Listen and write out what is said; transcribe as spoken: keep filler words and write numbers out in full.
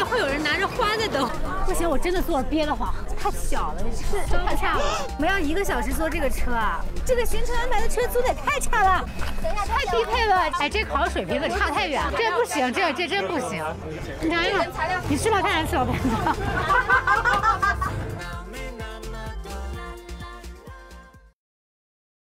会有人拿着花在等。 不行，我真的坐着憋得慌，太小了，这车太差了。我们要一个小时坐这个车啊，这个行程安排的车租的也太差了，太低配了。哎，这考水平可差太远，这不行，这这真不行。你尝一个，你吃吧，看来吃吧，不知道。